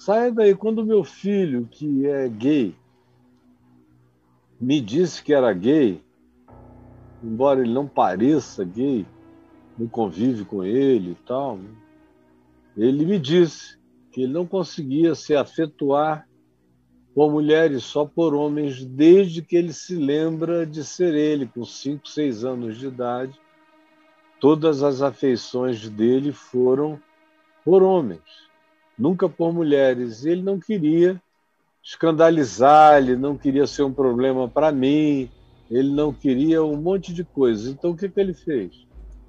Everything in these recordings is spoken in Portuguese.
Saia daí. Quando meu filho, que é gay, me disse que era gay, embora ele não pareça gay, não convive com ele e tal, ele me disse que ele não conseguia se afetuar por mulheres, só por homens, desde que ele se lembra de ser ele, com 5, 6 anos de idade. Todas as afeições dele foram por homens, nunca por mulheres. Ele não queria escandalizar, ele não queria ser um problema para mim, ele não queria um monte de coisas. Então, o que ele fez?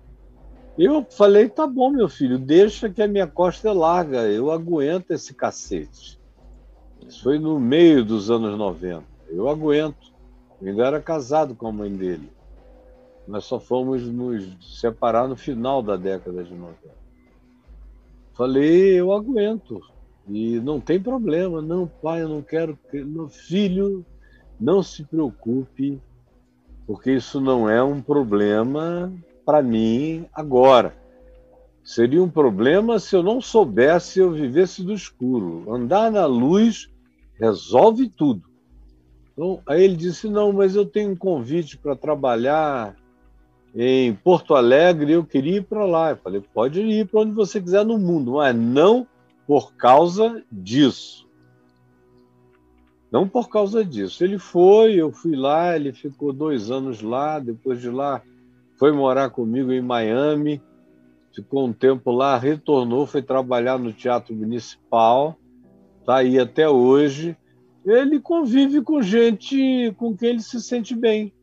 Eu falei, tá bom, meu filho, deixa que a minha costa é larga, eu aguento esse cacete. Isso foi no meio dos anos 90. Eu aguento. Eu ainda era casado com a mãe dele. Nós só fomos nos separar no final da década de 90. Falei, eu aguento. E não tem problema. Não, pai, eu não quero... Meu filho, não se preocupe, porque isso não é um problema para mim agora. Seria um problema se eu não soubesse, eu vivesse do escuro. Andar na luz resolve tudo. Então, aí ele disse, não, mas eu tenho um convite para trabalhar em Porto Alegre, eu queria ir para lá. Eu falei, pode ir para onde você quiser no mundo, mas não por causa disso. Não por causa disso. Ele foi, eu fui lá, ele ficou 2 anos lá, depois de lá foi morar comigo em Miami, ficou um tempo lá, retornou, foi trabalhar no Teatro Municipal, está aí até hoje. Ele convive com gente com quem ele se sente bem.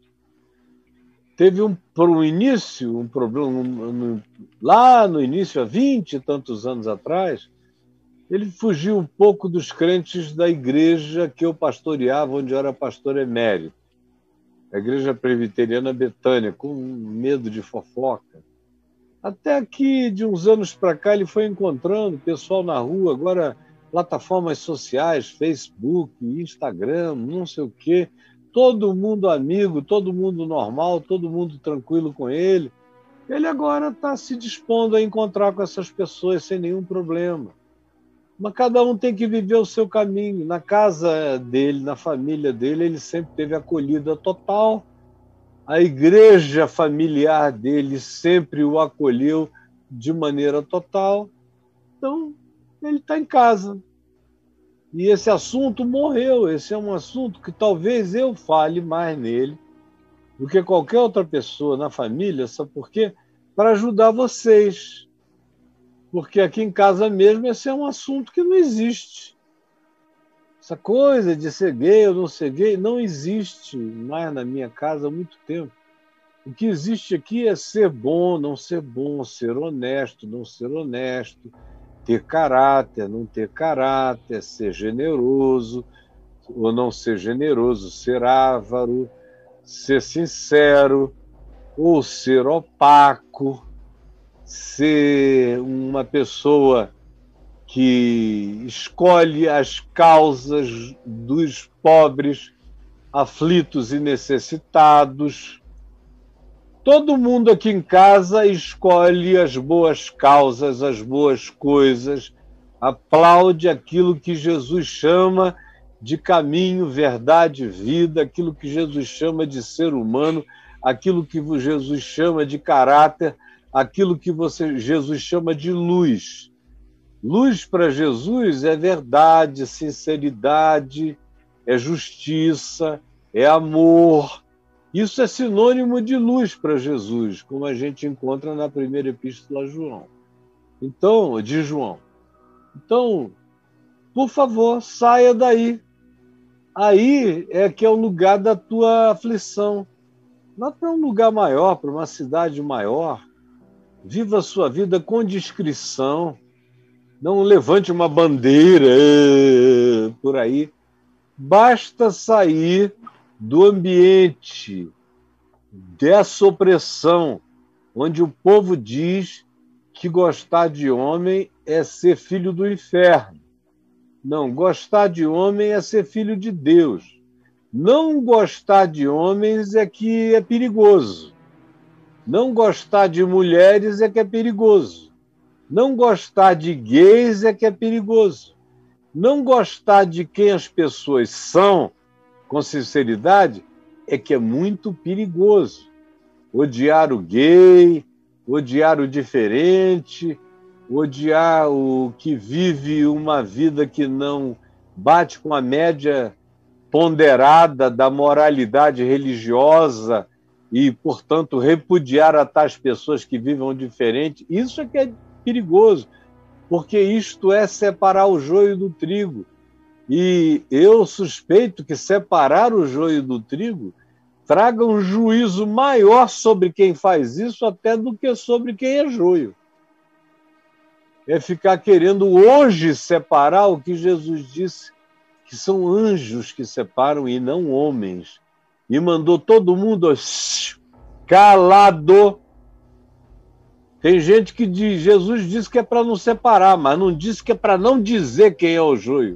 Teve por um início, um problema, lá no início, há 20 e tantos anos atrás, ele fugiu um pouco dos crentes da igreja que eu pastoreava, onde eu era pastor emérito, a Igreja Presbiteriana Betânia, com medo de fofoca. Até que, de uns anos para cá, ele foi encontrando pessoal na rua, agora plataformas sociais, Facebook, Instagram, não sei o quê, todo mundo amigo, todo mundo normal, todo mundo tranquilo com ele. Ele agora está se dispondo a encontrar com essas pessoas sem nenhum problema. Mas cada um tem que viver o seu caminho. Na casa dele, na família dele, ele sempre teve acolhida total. A igreja familiar dele sempre o acolheu de maneira total. Então, ele está em casa. E esse assunto morreu. Esse é um assunto que talvez eu fale mais nele do que qualquer outra pessoa na família, sabe por quê? Para ajudar vocês. Porque aqui em casa mesmo esse é um assunto que não existe. Essa coisa de ser gay ou não ser gay não existe mais na minha casa há muito tempo. O que existe aqui é ser bom, ser honesto, não ser honesto, ter caráter, não ter caráter, ser generoso ou não ser generoso, ser avaro, ser sincero ou ser opaco, ser uma pessoa que escolhe as causas dos pobres, aflitos e necessitados. Todo mundo aqui em casa escolhe as boas causas, as boas coisas, aplaude aquilo que Jesus chama de caminho, verdade, vida, aquilo que Jesus chama de ser humano, aquilo que Jesus chama de caráter, aquilo que Jesus chama de luz. Luz para Jesus é verdade, sinceridade, é justiça, é amor. Isso é sinônimo de luz para Jesus, como a gente encontra na primeira epístola de João. Então, por favor, saia daí. Aí é que é o lugar da tua aflição. Vá para um lugar maior, para uma cidade maior. Viva a sua vida com discrição. Não levante uma bandeira por aí. Basta sair do ambiente dessa opressão, onde o povo diz que gostar de homem é ser filho do inferno. Não, gostar de homem é ser filho de Deus. Não gostar de homens é que é perigoso. Não gostar de mulheres é que é perigoso. Não gostar de gays é que é perigoso. Não gostar de quem as pessoas são, com sinceridade, é que é muito perigoso. Odiar o gay, odiar o diferente, odiar o que vive uma vida que não bate com a média ponderada da moralidade religiosa e, portanto, repudiar a tais pessoas que vivem diferente. Isso é que é perigoso, porque isto é separar o joio do trigo. E eu suspeito que separar o joio do trigo traga um juízo maior sobre quem faz isso até do que sobre quem é joio. É ficar querendo hoje separar o que Jesus disse, que são anjos que separam e não homens. E mandou todo mundo calado. Tem gente que diz, Jesus disse que é para não separar, mas não disse que é para não dizer quem é o joio.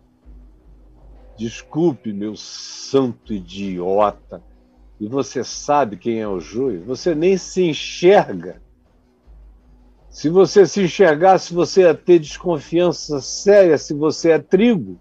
Desculpe, meu santo idiota. E você sabe quem é o joio? Você nem se enxerga. Se você se enxergasse, você ia ter desconfiança séria se você é trigo.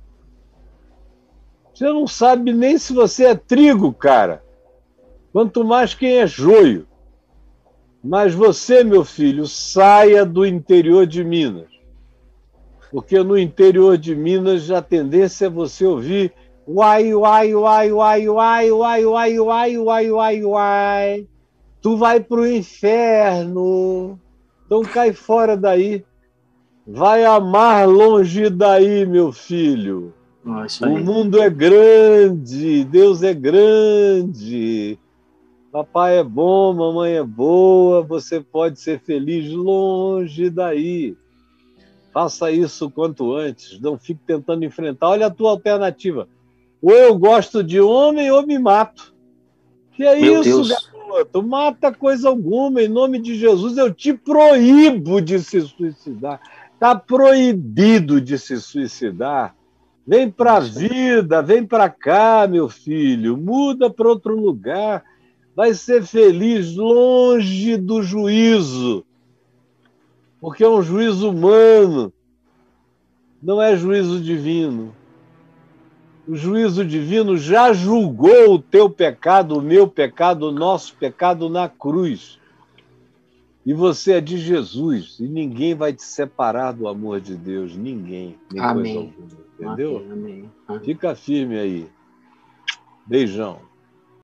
Você não sabe nem se você é trigo, cara. Quanto mais quem é joio. Mas você, meu filho, saia do interior de Minas. Porque no interior de Minas a tendência é você ouvir uai, uai, uai, uai, uai, uai, uai, uai, uai, uai, uai. Tu vai pro inferno. Então cai fora daí. Vai amar longe daí, meu filho. O mundo é grande, Deus é grande. Papai é bom, mamãe é boa, você pode ser feliz longe daí. Faça isso o quanto antes, não fique tentando enfrentar. Olha a tua alternativa. Ou eu gosto de homem ou me mato. Que é Meu isso, Deus. garoto? Mata coisa alguma, em nome de Jesus, eu te proíbo de se suicidar. Está proibido de se suicidar. Vem para a vida, vem para cá, meu filho, muda para outro lugar. Vai ser feliz longe do juízo, porque é um juízo humano, não é juízo divino. O juízo divino já julgou o teu pecado, o meu pecado, o nosso pecado na cruz. E você é de Jesus, e ninguém vai te separar do amor de Deus, ninguém, nem coisa Amém. alguma, entendeu? Amém. Fica firme aí. Beijão.